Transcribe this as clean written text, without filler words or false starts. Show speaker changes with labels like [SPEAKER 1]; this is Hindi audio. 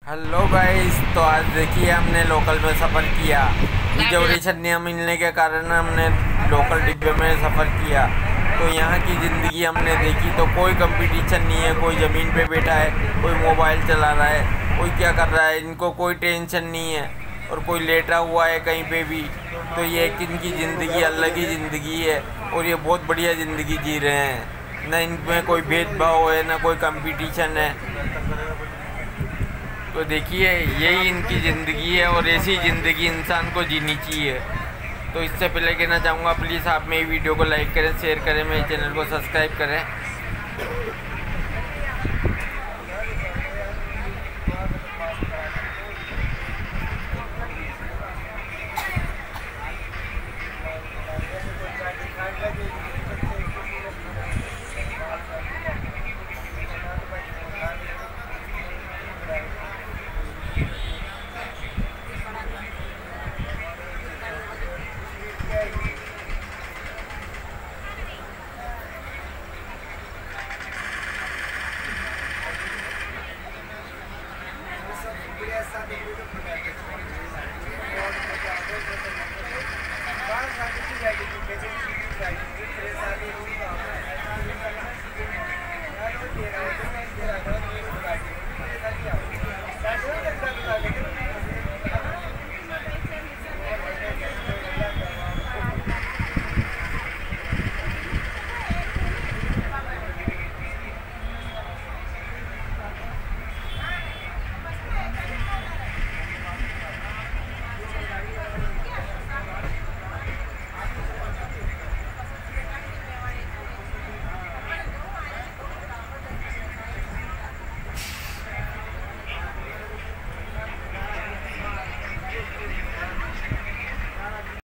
[SPEAKER 1] हेलो गाइस, तो आज देखिए हमने लोकल में सफ़र किया। जरूरी छन्नियाँ मिलने के कारण हमने लोकल डिब्बे में सफ़र किया। तो यहाँ की ज़िंदगी हमने देखी तो कोई कंपटीशन नहीं है। कोई ज़मीन पे बैठा है, कोई मोबाइल चला रहा है, कोई क्या कर रहा है, इनको कोई टेंशन नहीं है। और कोई लेटा हुआ है कहीं पे भी। तो ये इनकी ज़िंदगी अलग ही ज़िंदगी है और ये बहुत बढ़िया ज़िंदगी जी रहे हैं। न इनमें कोई भेदभाव है, न कोई कंपटीशन है। तो देखिए यही इनकी ज़िंदगी है और ऐसी ज़िंदगी इंसान को जीनी चाहिए। तो इससे पहले कहना चाहूँगा, प्लीज़ आप मेरी वीडियो को लाइक करें, शेयर करें, मेरे चैनल को सब्सक्राइब करें।